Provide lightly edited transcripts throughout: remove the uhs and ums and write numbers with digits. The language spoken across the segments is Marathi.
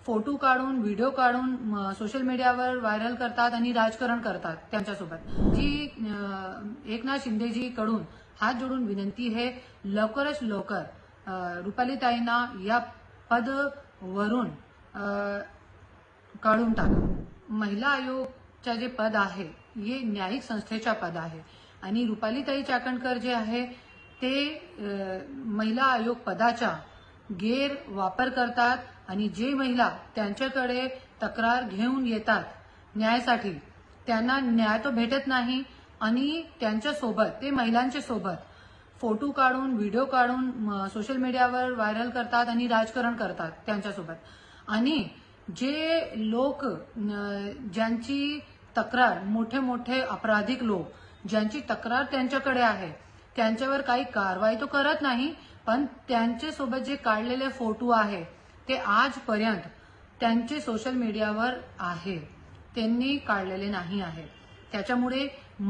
फोटो काढून व्हिडिओ काढून सोशल मीडियावर व्हायरल करतात आणि राजकारण करतात त्यांच्यासोबत। जी एकनाथ शिंदेजी कडून हात जोडून विनंती आहे, लवकरच लवकर रुपालीताईंना या पदवरून काढून टाका। महिला आयोगचे जे पद आहे हे न्यायिक संस्थेचा पद आहे आणि रुपालीताई चाकणकर जे आहे ते महिला आयोग पदाचा गैरवापर करतात आणि जे महिला त्यांच्याकडे तक्रार घेऊन येतात न्यायासाठी त्यांना न्याय तो भेटत नाही आणि त्यांच्यासोबत ते महिलांच्या सोबत फोटो काढून व्हिडिओ काढून सोशल मीडियावर व्हायरल करतात आणि राजकारण करतात त्यांच्यासोबत। आणि जे लोक ज्यांची तक्रार मोठे मोठे अपराधिक लोक ज्यांची तक्रार त्यांच्याकडे आहे त्यांच्यावर काही कारवाई तो करत नाही, पण त्यांच्यासोबत जे काढलेले फोटो आहे ते आजपर्यंत त्यांचे सोशल मीडियावर आहे, त्यांनी काढलेले नाही आहे। त्याच्यामुळे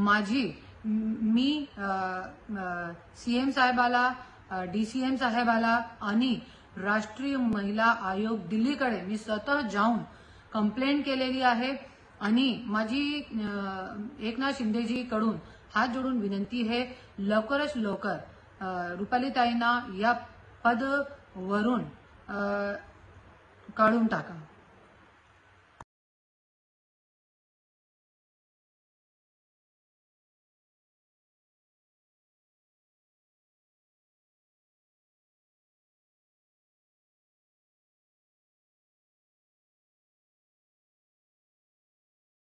मी सीएम साहेबाला, डीसीएम साहेबाला आणि राष्ट्रीय महिला आयोग दिल्लीकडे मी स्वतः जाऊन कंप्लेंट केलेली आहे आणि माझी एकनाथ शिंदेजी कडून हात जोडून विनंती आहे, लवकरच लवकर रुपालीताईंना या पदवरून काढून टाका।